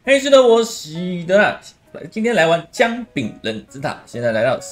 嘿，是的，我喜德啦。今天来玩姜饼人之塔，现在来到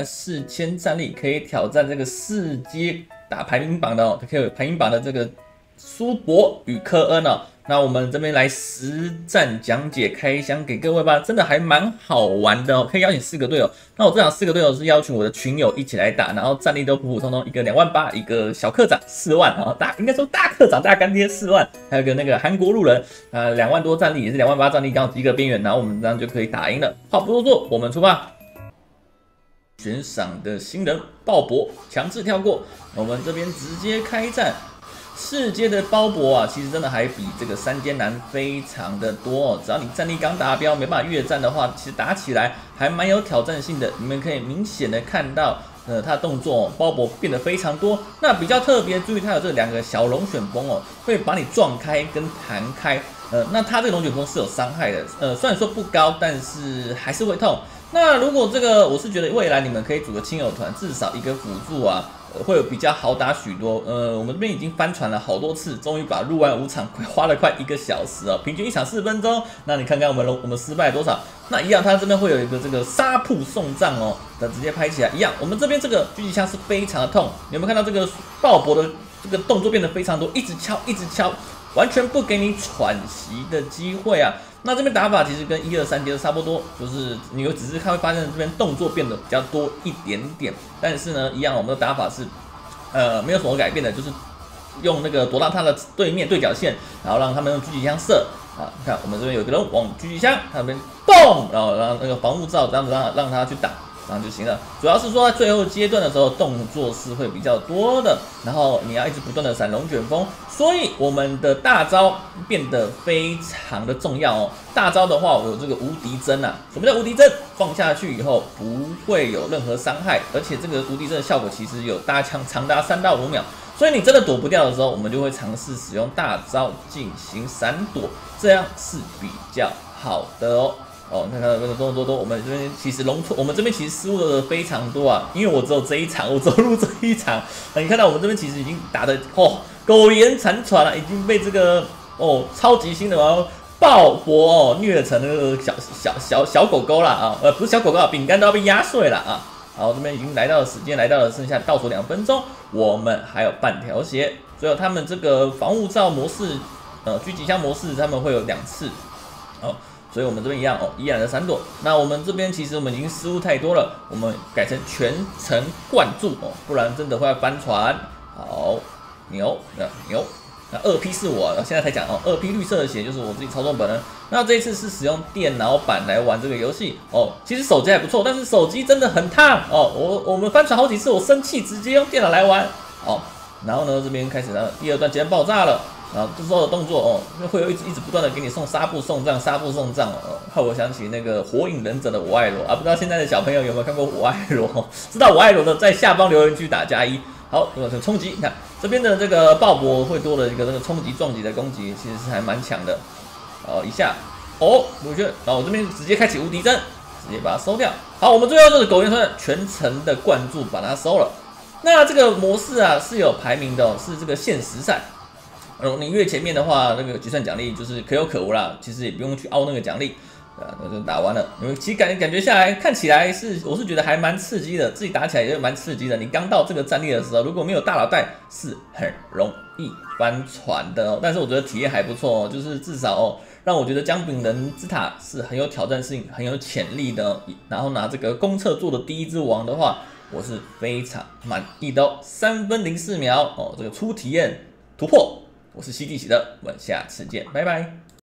34000战力，可以挑战这个世界打排名榜的哦，可以有排名榜的这个苏博与科恩哦。那我们这边来实战讲解开箱给各位吧，真的还蛮好玩的哦。可以邀请4个队友，那我这场4个队友是邀请我的群友一起来打，然后战力都普普通通，一个28000，一个小课长4万啊，应该说大课长大干爹4万，还有一个那个韩国路人，2万多战力也是28000战力，刚好及格边缘，然后我们这样就可以打赢了。话不多说，我们出发。悬赏的新人鲍勃强制跳过，我们这边直接开战。世界的鲍勃啊，其实真的还比这个3阶难非常的多哦。只要你战力刚达标，没办法越战的话，其实打起来还蛮有挑战性的。你们可以明显的看到，他的动作鲍勃变得非常多。那比较特别注意，他有这2个小龙卷风哦，会把你撞开跟弹开。那他这个龙卷风是有伤害的，虽然说不高，但是还是会痛。那如果这个，我是觉得未来你们可以组个亲友团，至少一个辅助啊。会有比较好打许多，我们这边已经翻船了好多次，终于把入完5场，花了快1个小时哦，平均1场4分钟。那你看看我们失败多少？那一样，它这边会有一个这个沙铺送葬哦，直接拍起来一样。我们这边这个狙击枪是非常的痛，你有没有看到这个鲍勃的这个动作变得非常多，一直敲，一直敲，完全不给你喘息的机会啊。那这边打法其实跟1、2、3阶差不多，就是你只是会发现这边动作变得比较多一点点，但是呢，一样我们的打法是没有什么改变的，就是用那个躲到他的对角线，然后让他们用狙击枪射啊。你看我们这边有一个人往狙击枪，他那边嘣，然后让那个防护罩这样子让他去打。这样就行了，主要是说在最后阶段的时候，动作是会比较多的，然后你要一直不断的闪龙卷风，所以我们的大招变得非常的重要哦。大招的话，我有这个无敌针啊。什么叫无敌针？放下去以后不会有任何伤害，而且这个无敌针的效果其实有搭枪长达3到5秒，所以你真的躲不掉的时候，我们就会尝试使用大招进行闪躲，这样是比较好的哦。看到那个多，我们这边其实我们这边其实失误的非常多啊，因为我只有这一场，我只有录这一场。你看到我们这边其实已经打的苟延残喘了，已经被这个超级新的鲍勃虐成那个小狗狗了啊，不是小狗狗啊，饼干都要被压碎了啊。好，这边已经来到了时间，来到了剩下倒数2分钟，我们还有半条血。最后他们这个防护罩模式，狙击枪模式，他们会有2次，所以我们这边一样依然的闪躲。那我们这边其实我们已经失误太多了，我们改成全程灌注不然真的会翻船。好，牛，那2P 是我现在才讲2P 绿色的血就是我自己操作本人。那这一次是使用电脑版来玩这个游戏其实手机还不错，但是手机真的很烫我们翻船好几次，我生气直接用电脑来玩然后呢这边开始了第2段即将爆炸了。然后这时候的动作会有一直不断的给你送纱布送葬，害我想起那个火影忍者的我爱罗啊，不知道现在的小朋友有没有看过我爱罗？知道我爱罗的在下方留言区打+1。好，冲击，你看这边的这个鲍勃会多了一个那个冲击撞击的攻击，其实是还蛮强的。一下我觉得，然后我这边直接开启无敌针，直接把它收掉。好，我们最后就是苟延残喘全程的灌注把它收了。那这个模式啊是有排名的是这个限时赛。你越前面的话，那个决胜奖励就是可有可无啦，其实也不用去凹那个奖励，那就打完了。因为其实感觉下来，看起来我是觉得还蛮刺激的，自己打起来也蛮刺激的。你刚到这个战力的时候，如果没有大脑袋，是很容易翻船的但是我觉得体验还不错就是至少让我觉得姜饼人之塔是很有挑战性、很有潜力的。然后拿这个公测做的第1只王的话，我是非常满意的3分04秒这个初体验突破。我是西地喜的，我们下次见，拜拜。